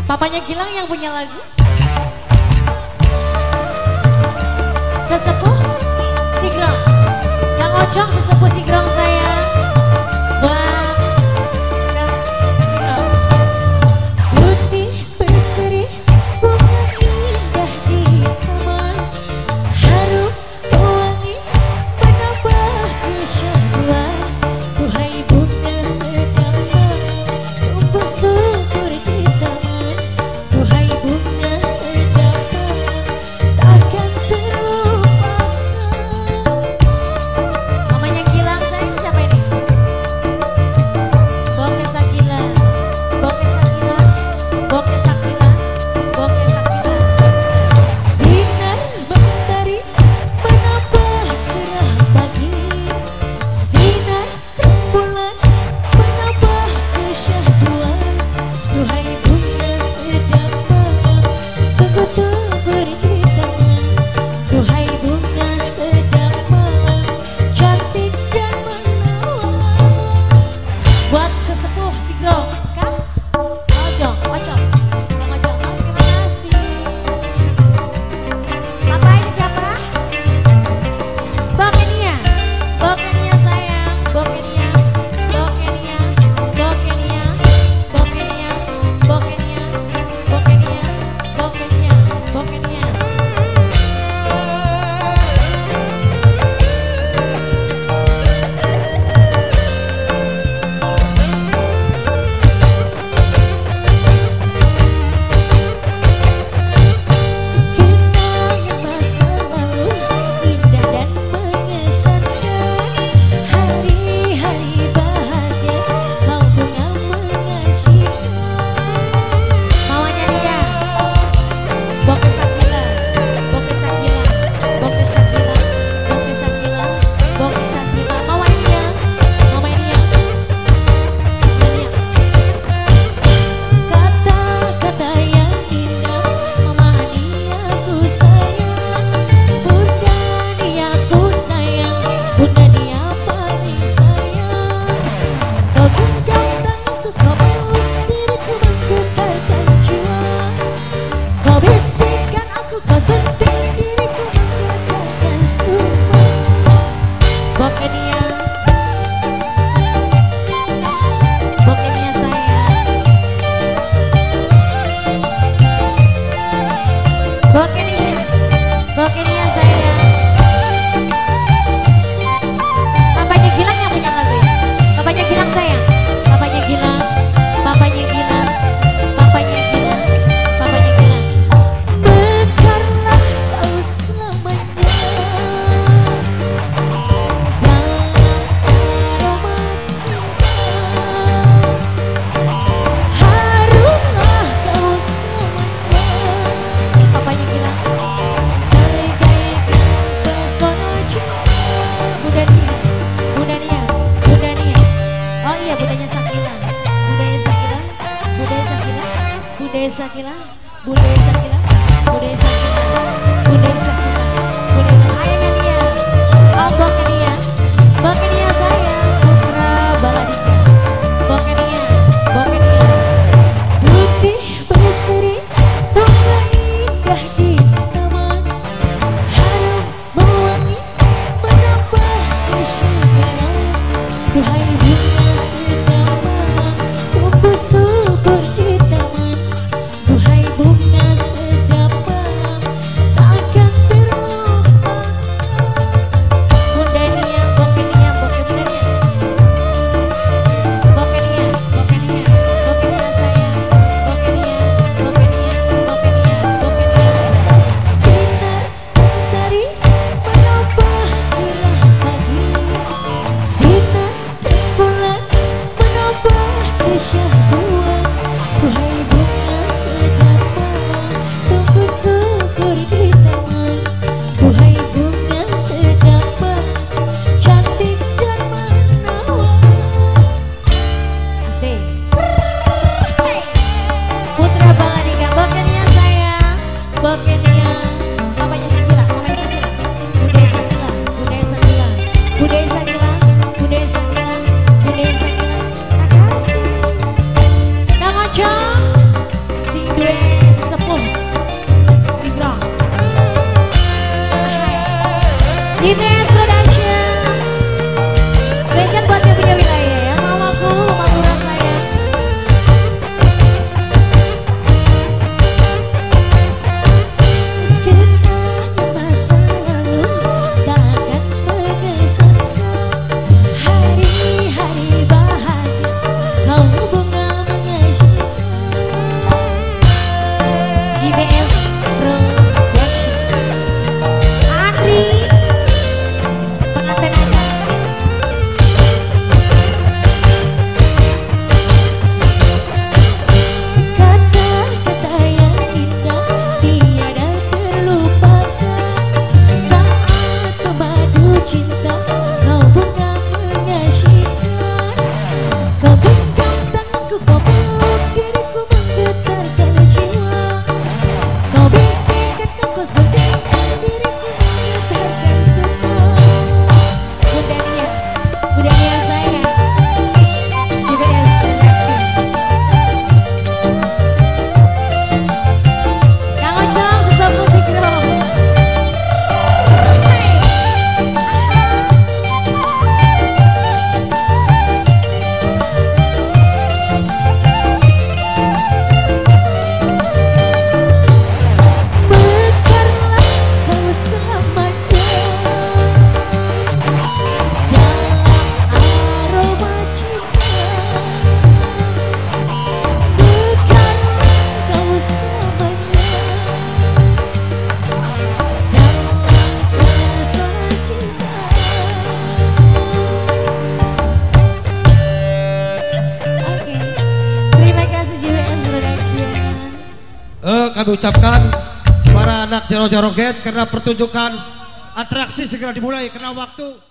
Papanya Gilang yang punya lagu. Sesepuh Sigrong. Yang Ocong sesepuh Sigrong saya. Buat Sigrong. Putih berseri bunga indah di taman, harum wangi menambah kesyahduan. Duhai bunga sedaman tumbuh subur di taman, duhai bunga sedaman takkan terlupakan. Mamanya Gilang sayang siapa ini? Boke Sakila. Boke Sakila. Boke Sakila. Boke Sakila. Sinar mentari menambah cerah pagi, sinar rembulan menambah kesyahduan. Duhai bunga sedaman sekutu beri tangan, duhai bunga sedaman cantik dan menawan. Buat sesepuh Sigrong kan? Ocong, Ocong. Bang Ocong. Oh, terima kasih. Papa ini siapa? Bokenia. Bokenia sayang. Bokenia. Bokenia. Bokenia. Bokenia. Bokenia. Bokenia. Bokenia. Bokenia. Kenangan masa lalu indah dan mengesankan, hari-hari bahagia kau bunga mengasihkan. Mamanya dia. Boke Sakila. Boke Sakila. Boke Sakila. Boke Sakila. Boke Sakila. Mamanya. Mamanya. Mamanya. Kata-kata yang indah memahami aku sayang, bunda dia aku sayang, bunda dia paling sayang. Kau genggam tanganku, kau peluk diriku, menggetarkan jiwa. Kau bisikkan aku, kau sentuh diriku, menggetarkan semua. Bokenia. Bokenia sayang. Bokenia. Bokenia sayang. Papanya Gilang yang punya lagu ya. Papanya Gilang sayang. Papanya Gilang. Papanya Gilang. Papanya Gilang. Papanya Gilang. Mekarlah kau selamanya dalam aroma cinta, harumlah kau selamanya. Ini papanya Gilang. Bagaikan pesona cinta. Bunda Nia. Bunda Nia. Bunda Nia. Oh iya budanya Sakila. Budaya Sakila. Budaya Sakila. Budaya Sakila. Budaya Sakila. Budaya Sakila. Budaya Sakila. Budaya Sakila. Ayahnya Nia. Oh Bokenia. Bokenia sayang. Putra Baladika. Bokenia. Bokenia. Putih berseri bunga indah di taman, harum wangi menambah kesyahduan. Duhai bunga sedaman tumbuh subur di taman, duhai bunga sedaman budaya saya juga Dance Production. Kang Ocong sesuap musik dong. Kami ucapkan para anak Jaro Joget karena pertunjukan atraksi segera dimulai karena waktu.